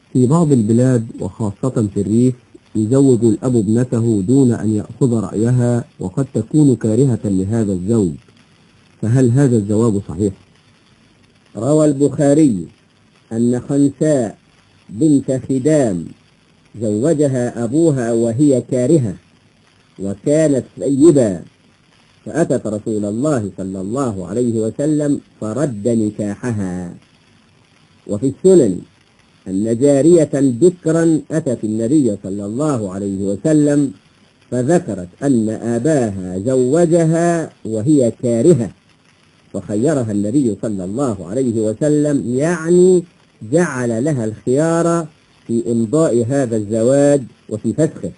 في بعض البلاد وخاصة في الريف يزوج الأب ابنته دون أن يأخذ رأيها، وقد تكون كارهة لهذا الزوج، فهل هذا الزواج صحيح؟ روى البخاري أن خنساء بنت خدام زوجها أبوها وهي كارهة وكانت ثيبا، فأتت رسول الله صلى الله عليه وسلم فرد نكاحها. وفي السنن أن جارية بكرا أتت النبي صلى الله عليه وسلم فذكرت أن أباها زوجها وهي كارهة، فخيرها النبي صلى الله عليه وسلم، يعني جعل لها الخيار في إمضاء هذا الزواج وفي فسخه.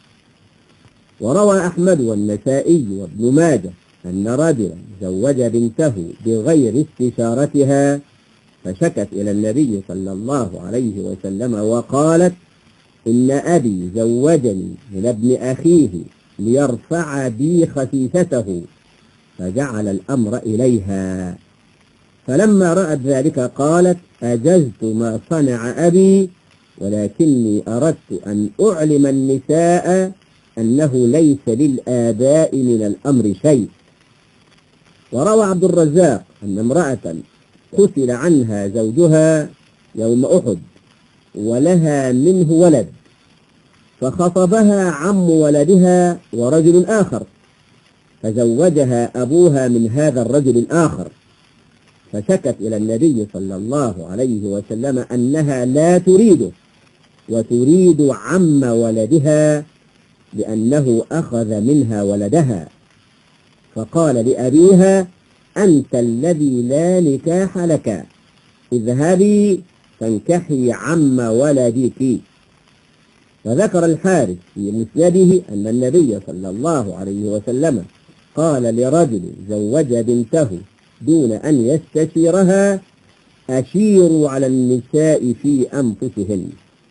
وروى أحمد والنسائي وابن ماجه أن رجلا زوج بنته بغير استشارتها، فشكت إلى النبي صلى الله عليه وسلم وقالت: إن أبي زوجني من ابن أخيه ليرفع بي خسيسته، فجعل الأمر إليها. فلما رأت ذلك قالت: أجزت ما صنع أبي، ولكني أردت أن أعلم النساء أنه ليس للآباء من الأمر شيء. وروى عبد الرزاق أن امرأة قتل عنها زوجها يوم أحد ولها منه ولد، فخطبها عم ولدها ورجل آخر، فزوجها أبوها من هذا الرجل الآخر، فشكت إلى النبي صلى الله عليه وسلم أنها لا تريده وتريد عم ولدها لأنه أخذ منها ولدها، فقال لأبيها: أنت الذي لا نكاح لك، اذهبي فانكحي عم ولدك. فذكر الحارث في مسنده أن النبي صلى الله عليه وسلم قال لرجل زوج بنته دون أن يستشيرها: أشيروا على النساء في أنفسهن.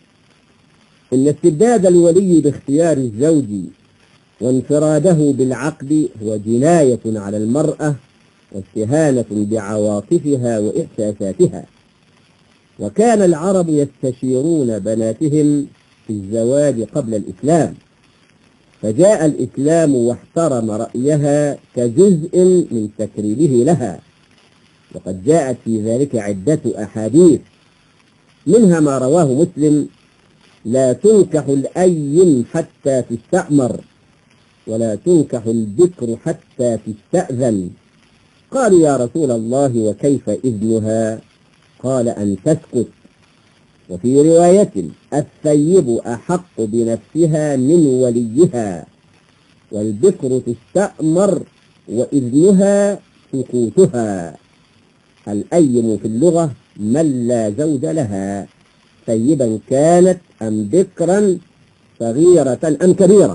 إن استبداد الولي باختيار الزوج وانفراده بالعقد هو جناية على المرأة واستهانة بعواطفها وإحساساتها. وكان العرب يستشيرون بناتهم في الزواج قبل الإسلام، فجاء الإسلام واحترم رأيها كجزء من تكريمه لها، وقد جاءت في ذلك عدة أحاديث، منها ما رواه مسلم: لا تنكح الأيم حتى تستأمر، ولا تنكح البكر حتى تستأذن. قالوا: يا رسول الله وكيف إذنها؟ قال: أن تسكت. وفي رواية: الثيب أحق بنفسها من وليها، والبكر تستأمر وإذنها سكوتها. الأيم في اللغة من لا زوج لها، ثيبا كانت أم بكرا، صغيرة أم كبيرة.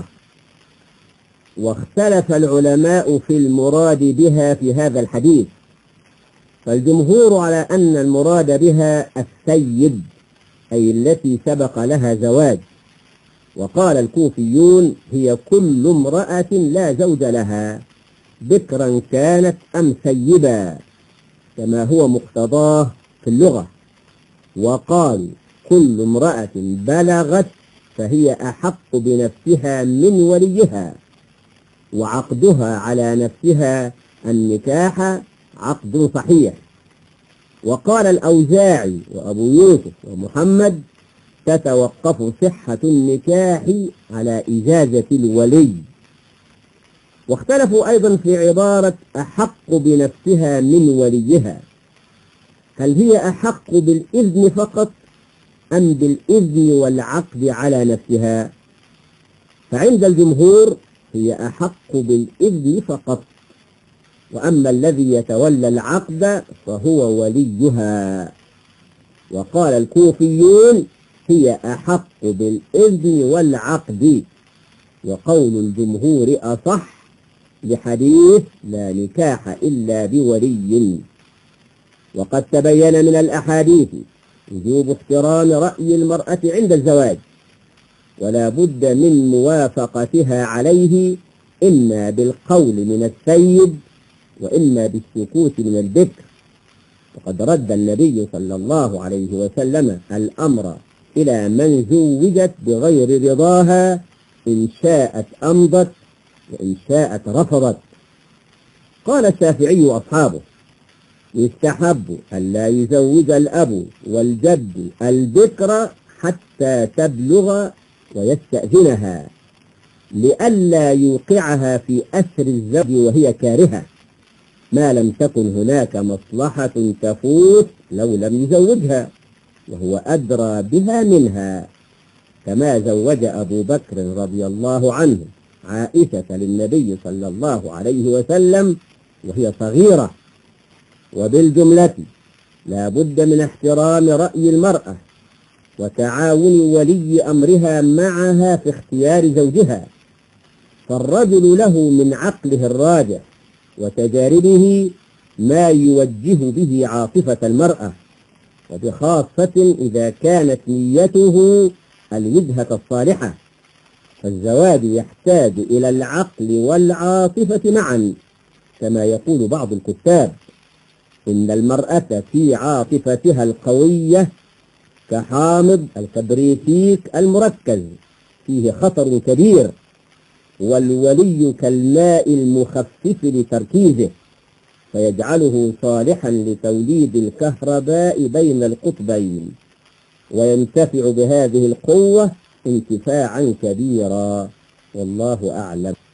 واختلف العلماء في المراد بها في هذا الحديث، فالجمهور على أن المراد بها الثيب، أي التي سبق لها زواج. وقال الكوفيون: هي كل امرأة لا زوج لها، بكرا كانت أم ثيبا، كما هو مقتضاه في اللغة. وقالوا: كل امرأة بلغت فهي أحق بنفسها من وليها، وعقدها على نفسها النكاح عقد صحيح. وقال الأوزاعي وأبو يوسف ومحمد: تتوقف صحة النكاح على إجازة الولي. واختلفوا أيضا في عبارة أحق بنفسها من وليها، هل هي أحق بالإذن فقط أم بالإذن والعقد على نفسها؟ فعند الجمهور هي أحق بالإذن فقط، وأما الذي يتولى العقد فهو وليها. وقال الكوفيون: هي أحق بالإذن والعقد، وقول الجمهور أصح لحديث لا نكاح إلا بولي. وقد تبين من الأحاديث وجوب احترام رأي المرأة عند الزواج، ولا بد من موافقتها عليه، إما بالقول من السيد وإما بالسكوت من البكر. وقد رد النبي صلى الله عليه وسلم الأمر إلى من زوجت بغير رضاها، إن شاءت أمضت وإن شاءت رفضت. قال الشافعي وأصحابه: يستحب ألا يزوج الأب والجد البكر حتى تبلغ ويستأذنها، لئلا يوقعها في أسر الزوج وهي كارهة، ما لم تكن هناك مصلحة تفوت لو لم يزوجها، وهو أدرى بها منها، كما زوج أبو بكر رضي الله عنه عائشة للنبي صلى الله عليه وسلم وهي صغيرة. وبالجملة لا بد من احترام رأي المرأة وتعاون ولي أمرها معها في اختيار زوجها، فالرجل له من عقله الراجح وتجاربه ما يوجه به عاطفة المرأة، وبخاصة إذا كانت نيته الوجهة الصالحة. فالزواج يحتاج إلى العقل والعاطفة معا، كما يقول بعض الكتاب: إن المرأة في عاطفتها القوية كحامض الكبريتيك المركز، فيه خطر كبير، والولي كالماء المخفف لتركيزه، فيجعله صالحا لتوليد الكهرباء بين القطبين، وينتفع بهذه القوة انتفاعا كبيرا، والله أعلم.